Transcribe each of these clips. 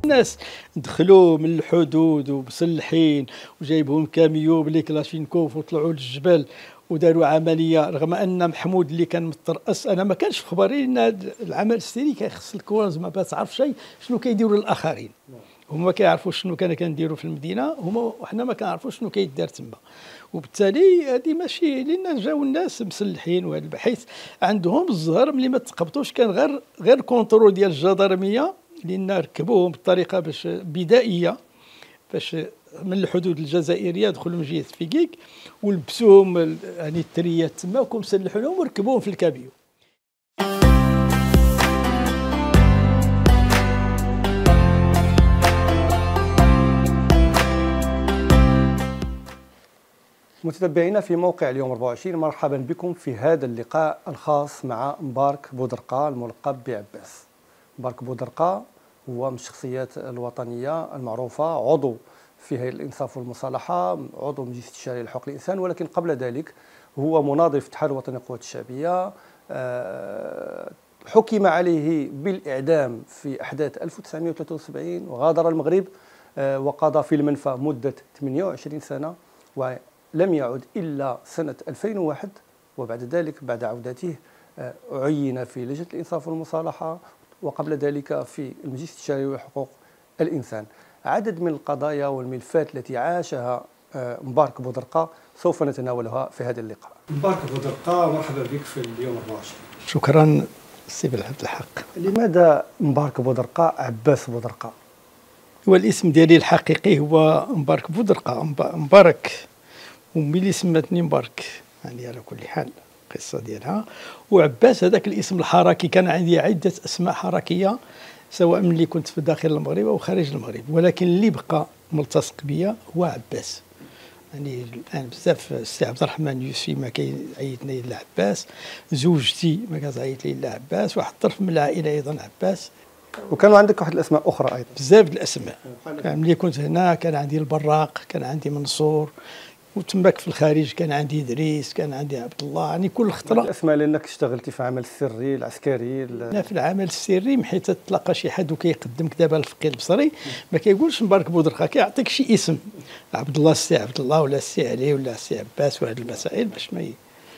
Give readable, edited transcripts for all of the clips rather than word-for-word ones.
ناس دخلوا من الحدود ومسلحين وجايبهم كاميو بلي كلاشينكوف وطلعوا للجبل وداروا عمليه، رغم ان محمود اللي كان مترأس انا ما كانش في خبري ان هذا العمل السري كيخص الكوانز ما تعرف شيء شنو كيديروا الاخرين. هما ما كيعرفوش شنو كنديروا في المدينه، هما وحنا ما كنعرفوش شنو كيدار تما. وبالتالي هذه ماشي لان جاو الناس مسلحين، وهذا البحيث عندهم الزهر ملي ما تقبطوش كان غير كونترول ديال الجدرميه، لان ركبوهم بطريقه باش بدائيه باش من الحدود الجزائريه دخلوا من جهه فيكيك ولبسوهم يعني التريات تما وكون مسلحوهم وركبوهم في الكابيو. متتبعينا في موقع اليوم 24، مرحبا بكم في هذا اللقاء الخاص مع مبارك بودرقة الملقب بعباس. مبارك بودرقة هو من الشخصيات الوطنية المعروفة، عضو في هيئة الإنصاف والمصالحة، عضو مجلس استشاري لحقوق الإنسان، ولكن قبل ذلك هو مناضل في الاتحاد الوطني للقوات الشعبية. حكم عليه بالإعدام في أحداث 1973 وغادر المغرب وقضى في المنفى مدة 28 سنة ولم يعد إلا سنة 2001. وبعد ذلك بعد عودته عين في لجنة الإنصاف والمصالحة، وقبل ذلك في المجلس الاستشاري لحقوق الإنسان. عدد من القضايا والملفات التي عاشها مبارك بودرقة سوف نتناولها في هذا اللقاء. مبارك بودرقة، مرحبا بك في اليوم 24. شكرا سي بالعبد الحق. لماذا مبارك بودرقة عباس بودرقة؟ هو الاسم ديالي الحقيقي هو مبارك بودرقة، مبارك وملي سماتني مبارك يعني على كل حال القصه ديالها. وعباس هذاك الاسم الحركي، كان عندي عده اسماء حركيه سواء ملي كنت في داخل المغرب او خارج المغرب، ولكن اللي بقى ملتصق بيا هو عباس. يعني الان بزاف السي عبد الرحمن يوسفي ما كيعيطني الا عباس، زوجتي ما كتعيط لي الا عباس، واحد الطرف من العائله ايضا عباس. وكانوا عندك واحد الاسماء اخرى ايضا؟ بزاف الاسماء. ملي كنت هنا كان عندي البراق، كان عندي منصور، وتماك في الخارج كان عندي ادريس، كان عندي عبد الله، يعني كل خطره. الاسماء لانك اشتغلتي في عمل السري العسكري. لا في العمل السري محيت تلقى شي حد وكيقدمك دابا الفقيه البصري ما كيقولش مبارك بودرقة، كيعطيك شي اسم، عبد الله السي عبد الله ولا السي علي ولا السي عباس، وهذه المسائل باش ما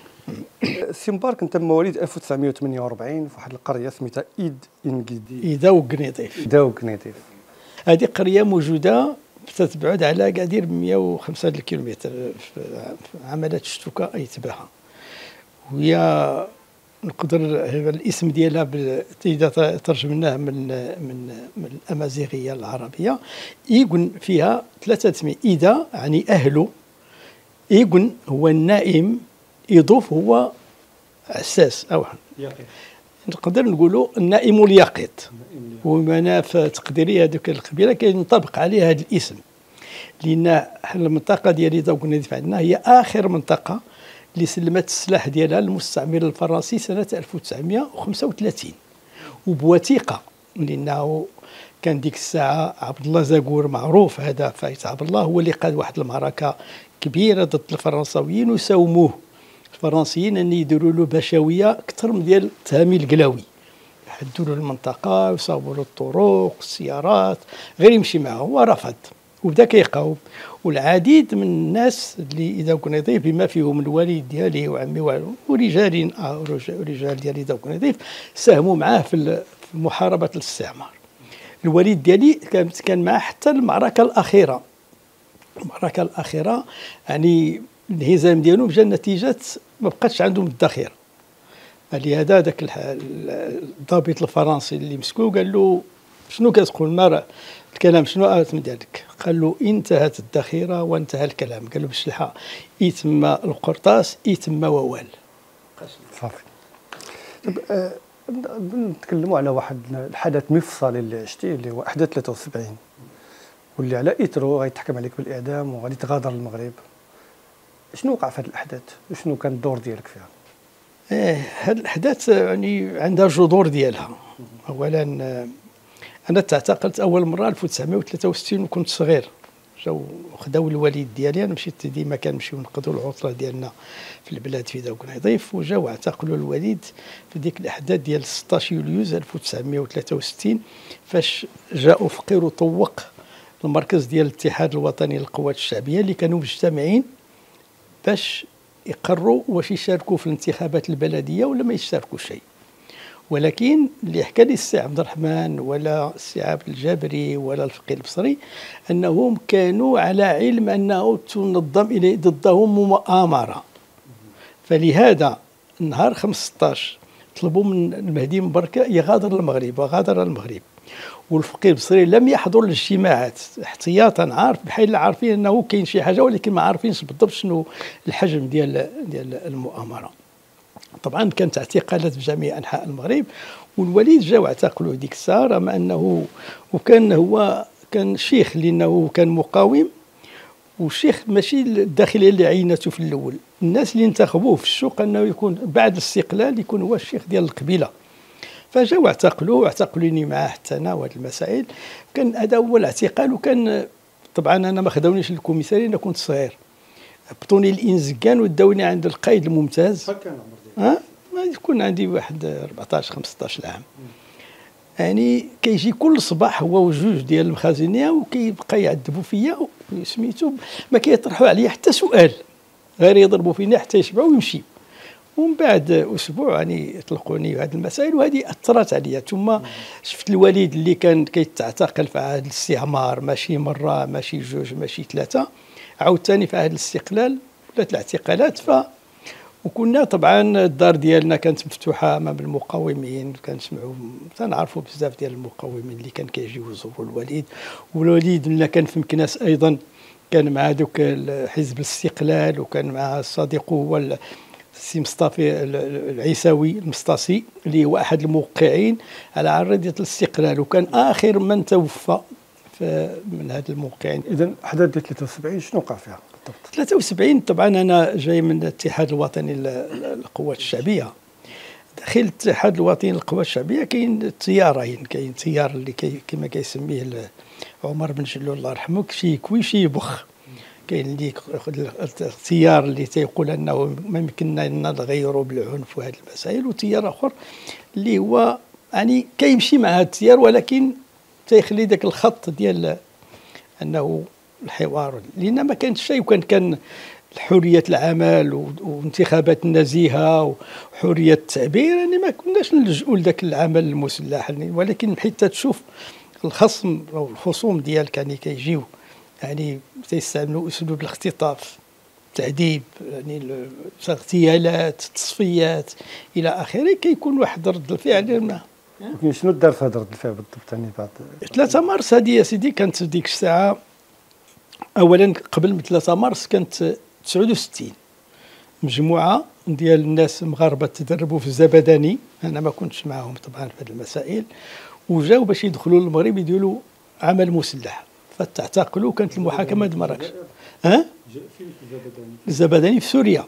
سي مبارك، انت مواليد 1948 في واحد القريه سميتها إيدا وقنيطيف. هذه قريه موجوده تتبعد على قادير 105 كيلومتر في عملات الشتوكه اي تبعها. وهي نقدر الاسم ديالها اذا ترجمناه من الامازيغيه العربيه، ايغون فيها ثلاثه اسماء. ايدا يعني اهله، ايغون هو النائم، يضوف هو عساس او نقدر نقولوا النائم اليقظ. ومناف تقديريه هذوك القبيله كينطبق عليها هذا الاسم، لان المنطقه ديال دوكنيف عندنا هي اخر منطقه اللي سلمت السلاح ديالها للمستعمر الفرنسي سنه 1935 وبوثيقه، لانه كان ديك الساعه عبد الله زاكور معروف، هذا فايت عبد الله هو اللي قاد واحد المعركه كبيره ضد الفرنساويين وساوموه الفرنسيين ان يديروا له بشويه اكثر من ديال تهامي القلاوي، حدوا له المنطقه وصاوبوا له الطرق السيارات غير يمشي معه، ورفض وبدا كيقاوم. والعديد من الناس اللي اذا كنا ضيف بما فيهم الوالد ديالي وعمي ورجال ديال اذا كنا ضيف ساهموا معاه في محاربه الاستعمار. الوالد ديالي كان معاه حتى المعركه الاخيره. المعركه الاخيره يعني الانهزام ديالهم جا نتيجه ما بقاتش عندهم الذخيره. لهذا ذاك الضابط الفرنسي اللي مسكوه قال له شنو كتقول ما الكلام شنو من ذلك؟ قال له انتهت الذخيره وانتهى الكلام. قال له بالشلحه يتم القرطاس يتم ووال. صافي. نتكلموا على واحد الحدث مفصلي اللي عشتيه اللي هو احداث 73 واللي على اثره غيتحكم عليك بالاعدام وغادي تغادر المغرب. شنو وقع في هذه الاحداث وشنو كان الدور ديالك فيها؟ هذه الاحداث يعني عندها جذور ديالها. اولا انا تعتقلت اول مره 1963 وكنت صغير، جاو خداو الوليد ديالي، انا مشيت ديما كنمشيو نقضوا العطله ديالنا في البلاد في ذوك نظيف، وجاو اعتقلوا الوليد في ديك الاحداث ديال 16 يوليوز 1963 فاش جاء فقير وطوق المركز ديال الاتحاد الوطني للقوات الشعبيه اللي كانوا مجتمعين باش يقرروا واش يشاركوا في الانتخابات البلديه ولا ما يشاركوا شيء. ولكن اللي حكى لي السي عبد الرحمن ولا السي عبد الجابري ولا الفقيه البصري انهم كانوا على علم انه تنظم الى ضدهم مؤامره، فلهذا نهار 15 طلبوا من المهدي مبارك يغادر المغرب، وغادر المغرب، والفقيه البصري لم يحضر الاجتماعات احتياطا، عارف بحال عارفين انه كاين شي حاجه ولكن ما عارفينش بالضبط شنو الحجم ديال المؤامره. طبعا كانت اعتقالات في جميع انحاء المغرب، والوليد جاو اعتقلوه ديك الساعه رغم انه وكان هو كان شيخ لانه كان مقاوم، والشيخ ماشي الداخليه اللي عينته في الاول، الناس اللي انتخبوه في السوق انه يكون بعد الاستقلال يكون هو الشيخ ديال القبيله، فجاو اعتقلوه واعتقلوني معاه حتى انا وهذه المسائل. كان هذا هو الاعتقال، وكان طبعا انا ما خداونيش للكوميساري، انا كنت صغير، هبطوني الانزكان وداوني عند القائد الممتاز. ما يكون عندي واحد 14 15 عام. يعني كيجي كل صباح هو وجوج ديال المخازنيه وكيبقى يعذبوا فيا سميتو، ما كيطرحوا عليا حتى سؤال، غير يضربوا فينا حتى يشبعوا ويمشيو. ومن بعد اسبوع يعني يطلقوني بهذه المسائل، وهذه اثرت عليا. ثم شفت الوليد اللي كان كيتعتقل في عهد الاستعمار، ماشي مره ماشي جوج ماشي ثلاثه، عاوتاني في عهد الاستقلال ولات الاعتقالات. وكنا طبعا الدار ديالنا كانت مفتوحه امام المقاومين، كنسمعوا تنعرفوا بزاف ديال المقاومين اللي كان كيجيو يزوروا الوليد. والوليد ملي كان في مكناس ايضا كان مع دوك حزب الاستقلال، وكان مع صديقه هو السي مصطفى العيساوي المسطاسي اللي هو احد الموقعين على عريضه الاستقلال، وكان اخر من توفى من هذا الموقعين. اذا احداث 73 شنو وقع فيها بالضبط؟ 73 طبعا انا جاي من الاتحاد الوطني للقوات الشعبيه. داخل الاتحاد الوطني للقوات الشعبيه كاين تيارين، كاين تيار اللي كما كيسميه عمر بن جلول الله يرحمه، شي يكوي شي يبخ. كاين اللي ياخذ التيار اللي تيقول انه ما يمكننا نغيروا بالعنف وهذه المسائل، وتيار اخر اللي هو يعني كيمشي مع هذا التيار ولكن تيخلي ذاك الخط ديال انه الحوار، لان ما كانش شيء، وكان حريه العمل وانتخابات نزيهه وحريه التعبير، يعني ما كناش نلجؤوا لذاك العمل المسلح. يعني ولكن حتى تشوف الخصم او الخصوم ديالك يعني كيجيو يعني تيستعملوا اسلوب الاختطاف، التعذيب، يعني الاغتيالات، التصفيات الى اخره، كيكون واحد رد الفعل. ولكن شنو دار في هذا رد الفعل بالضبط؟ يعني بعد 3 مارس هذه يا سيدي كانت ديك الساعه، اولا قبل من 3 مارس كانت 69 مجموعه ديال الناس مغاربه تدربوا في الزبداني، انا ما كنتش معهم طبعا في هذه المسائل، وجاوا باش يدخلوا للمغرب يديروا عمل مسلح، فتعتقلوا. كانت المحاكمه د مراكش. فين الزبداني؟ في سوريا.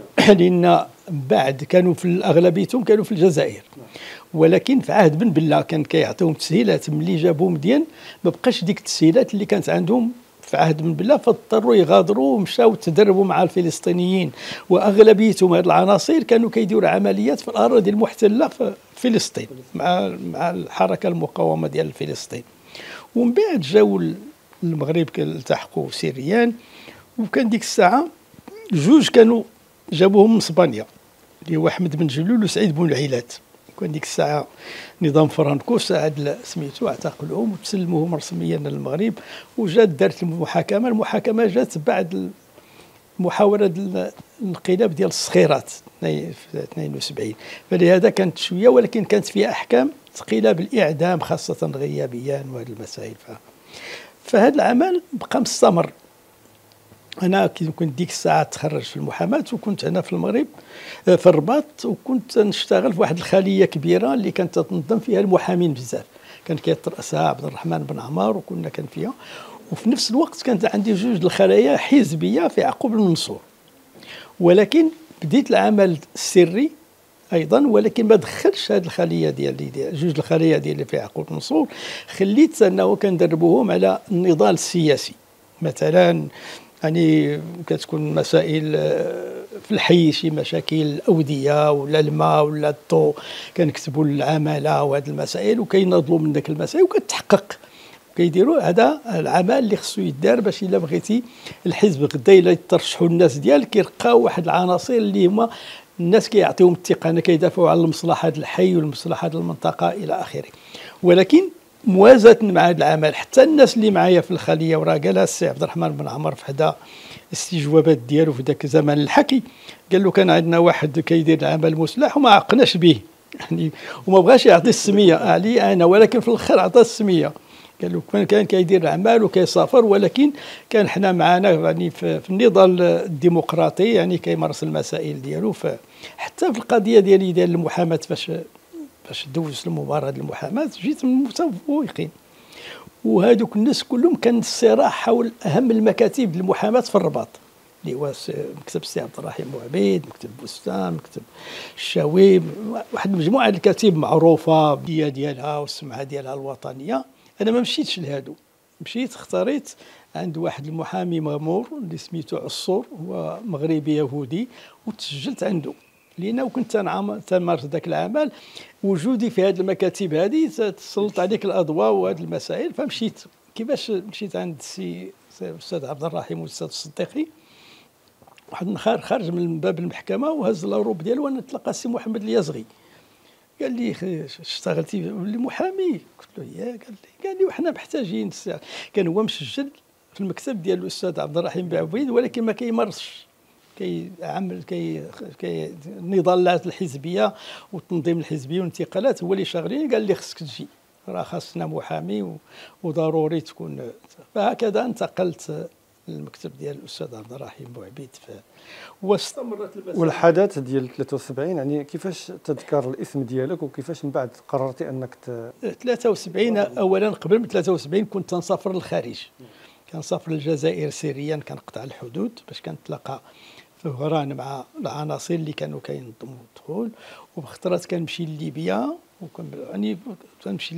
لان بعد كانوا في اغلبيتهم كانوا في الجزائر، ولكن في عهد بن بله كان كيعطيهم تسهيلات. ملي جابوا مدين ما بقاش ديك التسهيلات اللي كانت عندهم في عهد بن بله، فاضطروا يغادروا ومشاو تدربوا مع الفلسطينيين، واغلبيتهم هذه العناصر كانوا كيديروا عمليات في الاراضي المحتله في فلسطين مع الحركه المقاومه ديال فلسطين. ومن بعد جاوا المغرب التحقوا سريان، وكان ديك الساعه جوج كانوا جابوهم من اسبانيا اللي هو احمد بن جلول وسعيد بن العيلات. كان ديك الساعه نظام فرانكو ساعد سميتو اعتقلوهم وتسلموهم رسميا للمغرب، وجات دارت المحاكمه. المحاكمه جات بعد محاوله الانقلاب ديال الصخيرات في 72، فلهذا كانت شويه، ولكن كانت فيها احكام ثقيله بالاعدام خاصه غيابيا وهذه المسائل. فهذا العمل بقى مستمر. انا كنت ديك الساعه تخرجت في المحاماه، وكنت هنا في المغرب في الرباط، وكنت نشتغل في واحد الخليه كبيره اللي كانت تنظم فيها المحامين بزاف، كان كيترأسها عبد الرحمن بن عمار، وكنا كان فيها. وفي نفس الوقت كانت عندي جوج الخلايا حزبيه في يعقوب المنصور، ولكن بديت العمل السري ايضا، ولكن ما دخلش هذه الخليه ديال جوج الخلايا ديالي في يعقوب المنصور، خليت انه كندربوهم على النضال السياسي مثلا يعني كتكون مسائل في الحي، شي مشاكل الاوديه ولا الماء ولا الضوء، كنكتبوا للعماله وهذه المسائل وكيناضلوا من ذاك المسائل وكتحقق. كيديروا هذا العمل اللي خصو يدار باش الا بغيتي الحزب غدا الا يترشحوا الناس ديالك كيلقاو واحد العناصر اللي هما الناس كيعطيهم الثقه، انا كيدافعوا على المصلحه الحي والمصلحه المنطقه الى اخره. ولكن موازاه مع هذا العمل حتى الناس اللي معايا في الخليه، وراه قالها السي عبد الرحمن بن عمر في حدا الاستجوابات ديالو في ذاك زمان الحكي، قال له كان عندنا واحد كيدير العمل المسلح وما عقناش به يعني، وما بغاش يعطي السميه علي انا، ولكن في الاخر عطى السميه. قال له كان كيدير العمل وكيسافر، ولكن كان حنا معنا يعني في النضال الديمقراطي، يعني كيمارس المسائل ديالو. حتى في القضيه ديال المحاماه، باش دوزت المباراه ديال المحاماه جيت من المتفوقين، وهذوك الناس كلهم كان الصراع حول اهم المكاتب ديال المحاماه في الرباط، اللي هو مكتب السي عبد الرحيم بوعبيد، مكتب بستان، مكتب الشاوي، واحد المجموعه الكتاتب معروفه ديالها والسمعه ديالها الوطنيه. انا ما مشيتش لهادو، مشيت اختاريت عند واحد المحامي مغمور اللي سميتو عصور، هو مغربي يهودي، وتسجلت عنده لأنه كنت تنمارس ذاك العمل. وجودي في هذه المكاتب هذه تسلط عليك الأضواء وهذه المسائل. فمشيت كيفاش مشيت عند الأستاذ عبد الرحيم والأستاذ الصديقي، واحد النهار خارج من باب المحكمة وهز الهروب ديالو، وانا تلقى السي محمد اليازغي قال لي اشتغلتي محامي؟ قلت له يا. قال لي وحنا محتاجين. كان هو مسجل في المكتب ديال الاستاذ عبد الرحيم بعبيد، ولكن ما كيمارسش، كيعمل النضالات الحزبيه والتنظيم الحزبي والانتقالات هو اللي شاغلين. قال لي خصك تجي، راه خاصنا محامي وضروري تكون. فهكذا انتقلت للمكتب ديال الاستاذ عبد الرحيم بوعبيد واستمرت المسألة. والحدث ديال 73 يعني كيفاش تذكر الاسم ديالك وكيفاش من بعد قررتي انك 73 اولا قبل من 73 كنت تنسافر للخارج، كنسافر للجزائر سريا، كنقطع الحدود باش كنتلاقى في وهران مع العناصر اللي كانوا كينظموا الدخول، وبخطرات كنمشي لليبيا يعني كنمشي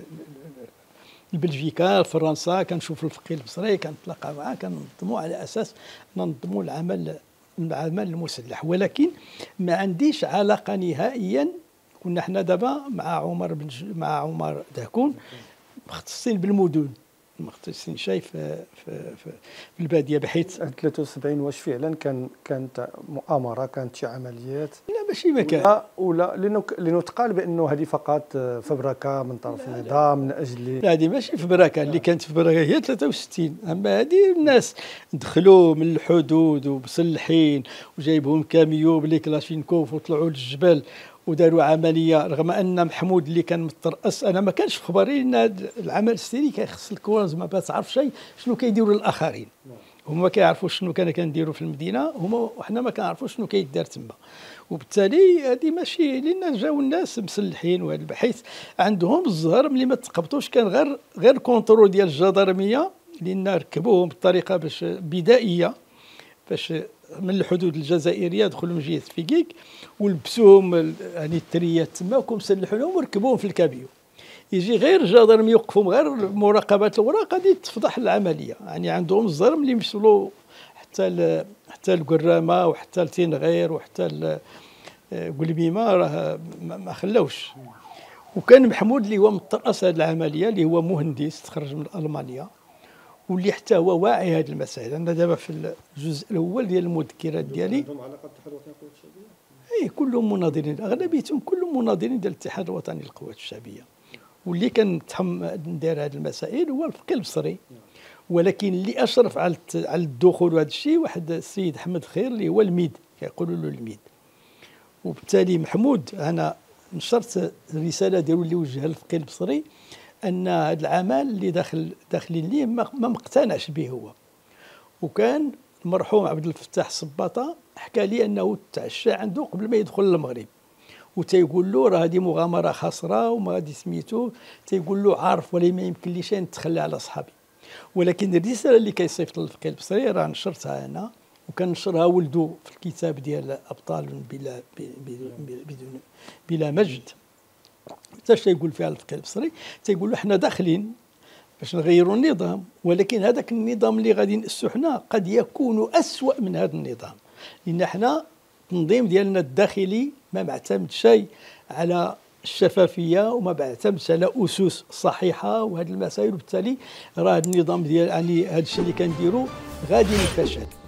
لبلجيكا فرنسا، كنشوف الفقيه البصري كنتلاقى معاه، كننظموا على اساس ننظموا العمل المسلح. ولكن ما عنديش علاقه نهائيا. كنا حنا دابا مع عمر دهكون مختصين بالمدن، مختصين شيء في الباديه، بحيث 73 واش فعلا كانت مؤامره، كانت شي عمليات؟ لا ماشي ما كان، ولا لانه تقال بانه هذه فقط فبركه من طرف النظام من اجل. لا هذه ماشي فبركه، اللي كانت فبركه هي 63، اما هذه الناس دخلوا من الحدود ومسلحين وجايبهم كاميو بلي كلاشينكوف وطلعوا للجبل وداروا عمليه، رغم ان محمود اللي كان مترأس انا ما كانش في خبري ان هذا العمل السري كيخص الكوانز ما تعرف شيء شنو كيديروا الاخرين. هما ما كيعرفوش شنو كنديروا في المدينه، هما وحنا ما كنعرفوش شنو كيدار تما. وبالتالي هذه ماشي، لان جاو الناس مسلحين وهذا البحيث عندهم الزهر ملي ما تقبطوش، كان غير كونترول ديال الجدرميه، لان ركبوهم بطريقه باش بدائيه باش من الحدود الجزائريه دخلوا من جهه فيكيك ولبسوهم يعني التريات تما ومسلحونهم وركبوهم في الكابيو. يجي غير الجدرميه يوقفهم غير مراقبه الاوراق، غادي تفضح العمليه. يعني عندهم الزرم اللي يمشوا حتى القرامه وحتى التنغير وحتى قلبيمه، راه ما خلاوش. وكان محمود اللي هو مترأس هذه العمليه، اللي هو مهندس تخرج من المانيا، واللي حتى هو واعي هذه المسائل. انا دابا في الجزء الاول ديال المذكرات ديالي عندهم علاقه بالاتحاد الوطني للقوات الشعبيه، اي كلهم مناضلين، اغلبيتهم كلهم مناضلين ديال الاتحاد الوطني للقوات الشعبيه. واللي كان ندير هذه المسائل هو الفقيه البصري، ولكن اللي اشرف على الدخول وهذا الشيء واحد السيد احمد خير اللي هو الميد، كيقولوا له الميد. وبالتالي محمود انا نشرت الرساله ديالو اللي وجهها للفقيه البصري ان هذا العمل اللي داخلين ليه ما مقتنعش به هو. وكان المرحوم عبد الفتاح الصباطه حكى لي انه تعشى عنده قبل ما يدخل المغرب، وتيقول له راه هذه مغامره خاسره وما غادي سميتو، تيقول له عارف ولا ما يمكن ليش نتخلى على صحابي. ولكن الرساله اللي كيصيفط للفقيه البصري راه نشرتها انا، وكنشرها ولدو في الكتاب ديال ابطال بلا مجد. حتى تيقول فيها الفقيه البصري، تيقول له حنا داخلين باش نغيروا النظام، ولكن هذاك النظام اللي غادي نأسسوا حنا قد يكون أسوأ من هذا النظام، لأن حنا التنظيم ديالنا الداخلي ما معتمد شيء على الشفافيه وما بعتمدش على اسس صحيحه وهذه المسائل، وبالتالي راه هذا النظام ديال يعني هذا الشيء اللي كنديروا غادي يفشل.